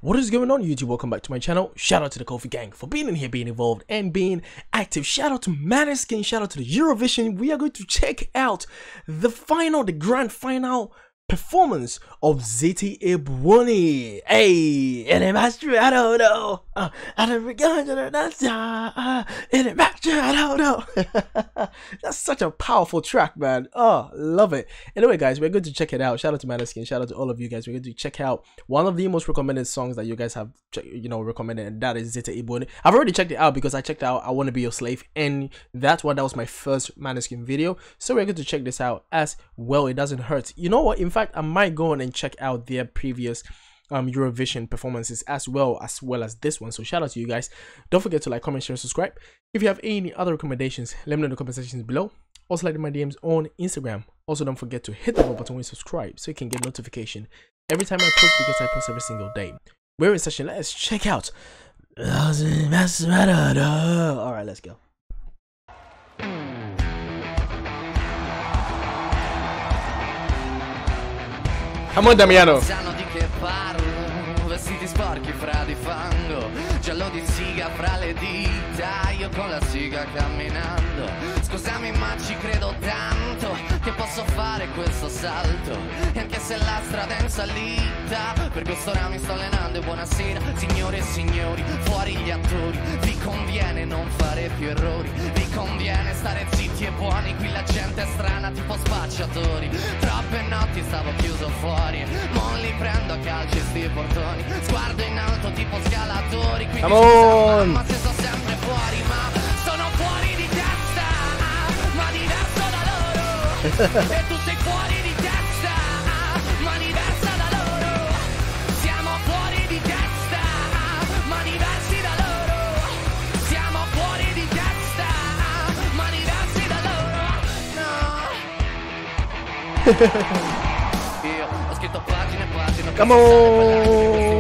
What is going on, YouTube? Welcome back to my channel. Shout out to the Kofi gang for being in here, being involved and being active. Shout out to Måneskin, shout out to the Eurovision. We are going to check out the grand final performance of Ziti Ebony. Hey, and I don't know. I don't know. That's such a powerful track, man. Oh, love it. Anyway, guys, we're going to check it out. Shout out to Måneskin. Shout out to all of you guys. We're going to check out one of the most recommended songs that you guys have, recommended, and that is Ziti Ebony. I've already checked it out because I checked out I Want to Be Your Slave, and that was my first Måneskin video. So we're going to check this out as well. It doesn't hurt. You know what? In fact, I might go on and check out their previous Eurovision performances as well as this one. So shout out to you guys. Don't forget to like, comment, share, and subscribe. If you have any other recommendations, let me know in the comment sections below. Also, like in my DMs on Instagram. Also, don't forget to hit the bell button when you subscribe so you can get notification every time I post, because I post every single day. We're in session. Let's check out. Alright, let's go. Come on, Damiano. Sanno di che parlo, vestiti sporchi fra di fango, giallo di siga fra le dita, io con la siga camminando. Scusami ma ci credo tanto che posso fare questo salto, e anche se la strada è in salita, per quest'ora mi sto allenando. E buonasera signore e signori, fuori gli attori, vi conviene non fare più errori, vi conviene stare zitti e buoni, qui la gente è strana tipo spacciatori. Troppe notti stavo chiuso fuori, non li prendo a calci sti portoni, sguardo in alto tipo scalatori, quindi ma se sto sempre fuori, ma sono fuori di testa, ma diverso da loro. E tu sei fuori di testa, ma diversa da loro. Siamo fuori di testa, ma diversi da loro. Siamo fuori di testa, ma diversi da loro. No. Io ho scritto pagine e pagine. Come on.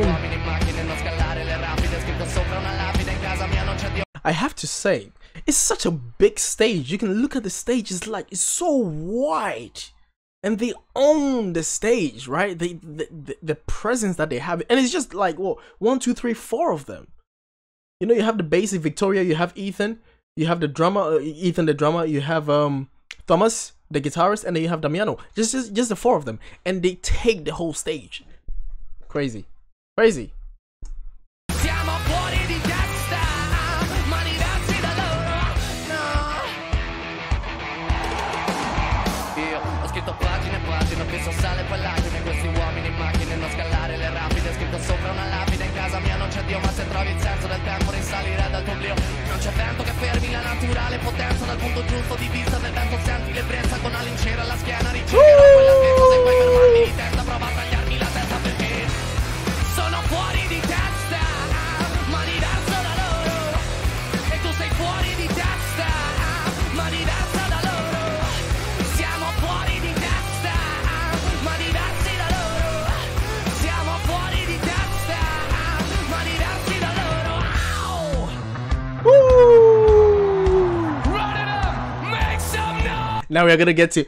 I have to say, it's such a big stage. You can look at the stage, it's so wide, and they own the stage, right? The presence that they have, and it's just like, what, 1, 2, 3, 4 of them. You know, you have the basic Victoria, you have Ethan, you have the drummer, Ethan the drummer, you have Thomas the guitarist, and then you have Damiano. Just the 4 of them, and they take the whole stage. Crazy. Penso sale poi lacrime, questi uomini in macchine, non scalare le rapide, scritto sopra una lapide. In casa mia non c'è Dio, ma se trovi il senso del tempo risalire dal tuo oblio. Non c'è vento che fermi la naturale potenza, dal punto giusto di vista del vento senti l'ebbrezza, con la lincera alla schiena ricercherò quella stessa. Se puoi fermarmi di testa, prova a tagliarmi la testa, perché sono fuori di testa, ma diverso da loro. E tu sei fuori di testa, ma diversa da loro. Siamo fuori di testa, ma diversi da loro. Siamo fuori di testa, ma diversi da loro. Run it up, make some noise. Now we are gonna get to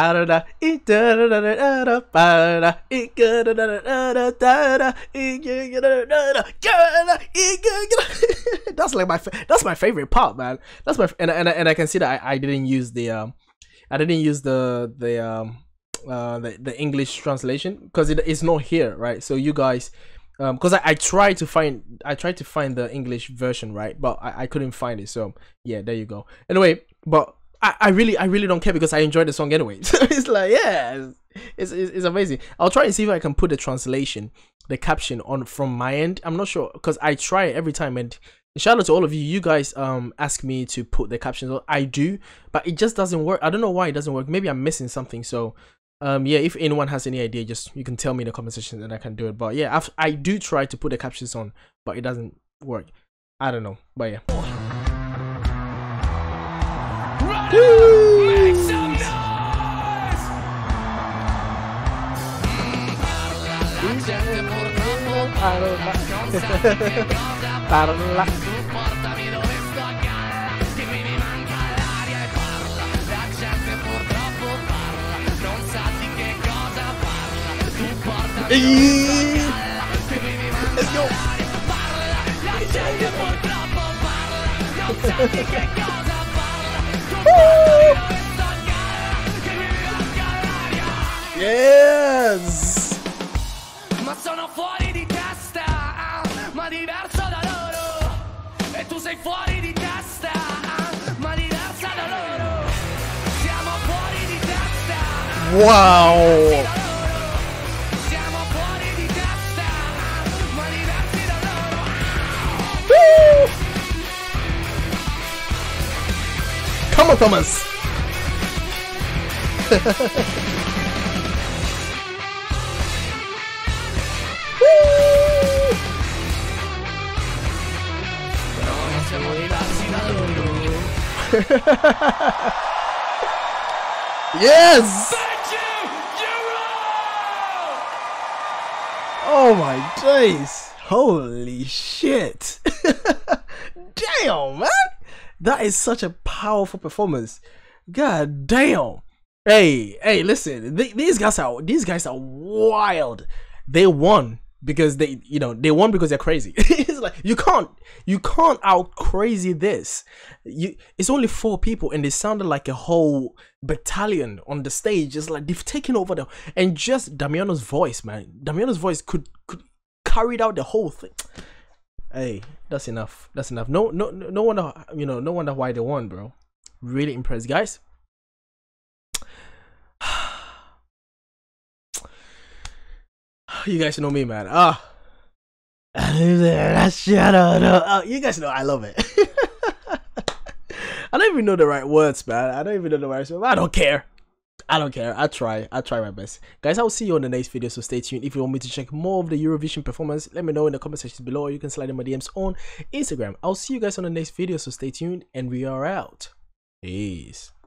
that's my favorite part, man. That's my and I can see that I didn't use the English translation because it's not here, right? So you guys, because I tried to find the English version, right, but I couldn't find it. So yeah, there you go. Anyway, but I really don't care because I enjoy the song anyway. So it's like, yeah, it's amazing. I'll try and see if I can put the translation, the caption on from my end. I'm not sure because I try it every time, and shout out to all of you. You guys ask me to put the captions on. I do, but it just doesn't work. I don't know why it doesn't work. Maybe I'm missing something. So yeah, if anyone has any idea, you can tell me in the comment section and I can do it. But yeah, I do try to put the captions on, but it doesn't work. I don't know, but yeah. Make some noise. La gente purtroppo parla, non sa di che cosa parla. Tu portami dove sto a galla, che mi manca l'aria e parla. La gente purtroppo parla, non sa di che cosa parla. Tu portami dove sto a galla, che mi manca Let's go. Yes. Ma sono fuori di testa, ma diverso da loro. E tu sei fuori di testa, ma diversa da loro. Siamo fuori di testa. Wow. Siamo fuori di testa, ma diversi da loro. Woo. Come on, Thomas. Siamo diversi da loro. Yes. Thank you, Euro! Oh my days. Holy shit. Damn, man. That is such a powerful performance. God damn. Hey, listen. These guys are wild. They won because they won because they're crazy. It's like you can't out crazy this. It's only 4 people and they sounded like a whole battalion on the stage. It's like they've taken over them, and just Damiano's voice, man. Damiano's voice could carry out the whole thing. Hey, that's enough. That's enough. No wonder, no wonder why they won, bro. Really impressed, guys. You guys know me, man. You guys know I love it. I don't even know the right words, man. I don't even know the right words. I don't care. I try my best, guys. I will see you on the next video, so stay tuned. If you want me to check more of the Eurovision performance, let me know in the comment section below, or you can slide in my DMs on Instagram. I'll see you guys on the next video, so stay tuned, and we are out. Peace.